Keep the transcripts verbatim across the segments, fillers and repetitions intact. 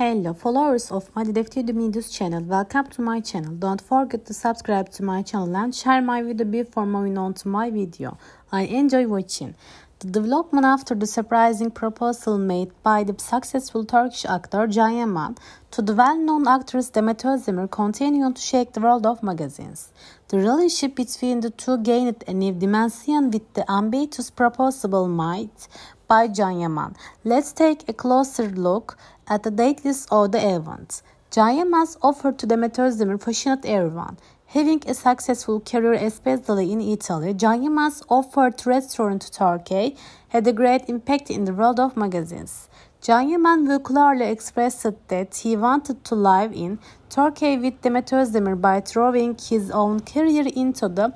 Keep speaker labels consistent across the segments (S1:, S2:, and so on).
S1: Hello followers of my Defter Medios channel, welcome to my channel. Don't forget to subscribe to my channel and share my video before moving on to my video. I enjoy watching. The development after the surprising proposal made by the successful Turkish actor Can Yaman to the well-known actress Demet Özdemir continued to shake the world of magazines. The relationship between the two gained a new dimension with the ambitious proposal made by Can Yaman. Let's take a closer look at the date list of the event. Can Yaman's offer to Demet Özdemir fascinated everyone. Having a successful career, especially in Italy, Can Yaman's offer to return to Turkey had a great impact in the world of magazines. Can Yaman will clearly expressed that he wanted to live in Turkey with Demet Özdemir by throwing his own career into the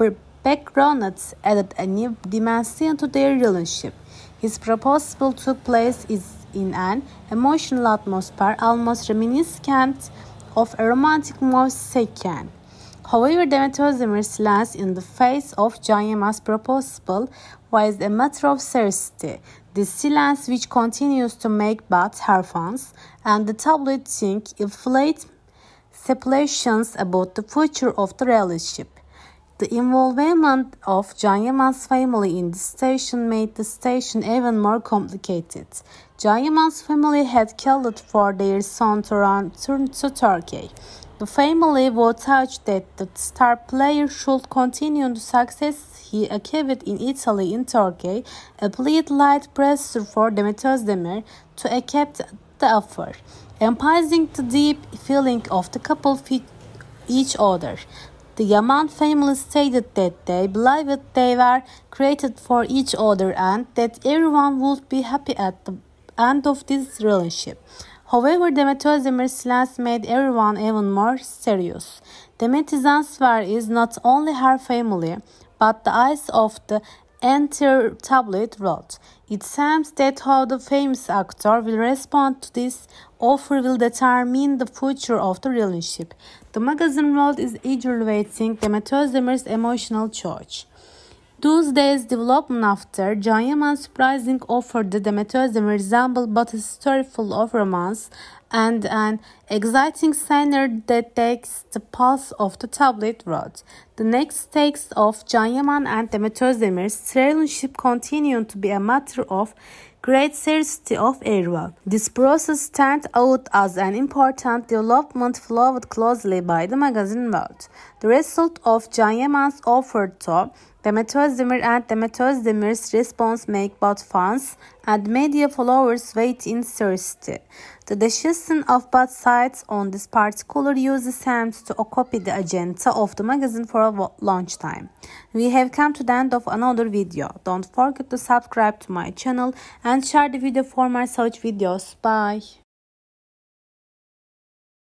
S1: background added a new dimension to their relationship. His proposal took place in an emotional atmosphere almost reminiscent of a romantic movie scene. However, Demet Özdemir's silence in the face of Can Yaman's proposal was a matter of seriousty. This silence, which continues to make both her fans and the tabloid think, inflate speculations about the future of the relationship. The involvement of Can Yaman's family in the station made the station even more complicated. Can Yaman's family had called for their son to return to Turkey. The family was urged that the star player should continue the success he achieved in Italy and Turkey, applied light pressure for Demet Özdemir to accept the offer, emphasizing the deep feeling of the couple with each other. The Yaman family stated that they believed they were created for each other and that everyone would be happy at the end of this relationship. However, Demet Özdemir's silence made everyone even more serious. Demet's answer is not only her family, but the eyes of the entire tabloid world. It seems that how the famous actor will respond to this offer will determine the future of the relationship. The magazine world is eagerly waiting Demet Özdemir's emotional choice. Those days development after Can Yaman's surprising offer the Demet Özdemir resembled but a story full of romance and an exciting scenario that takes the pulse of the tabloid world. The next stakes of Can Yaman and Demet Özdemir's relationship continued to be a matter of great seriously of everyone. This process stands out as an important development followed closely by the magazine world. The result of Can Yaman's offer to Demet Özdemir and Demet Özdemir's response make both fans and media followers wait in curiosity. The decision of both sides on this particular use seems to occupy the agenda of the magazine for a long time. We have come to the end of another video. Don't forget to subscribe to my channel and share the video for more such videos. Bye.